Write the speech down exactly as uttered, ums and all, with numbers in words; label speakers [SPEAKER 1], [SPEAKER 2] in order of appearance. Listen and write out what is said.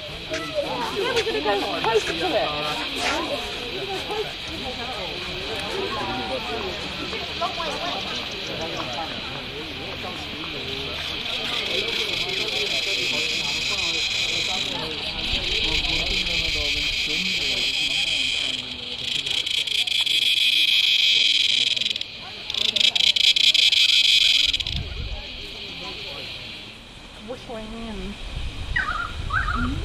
[SPEAKER 1] Yeah, we're going to go closer to it. Long way away. Whistling in.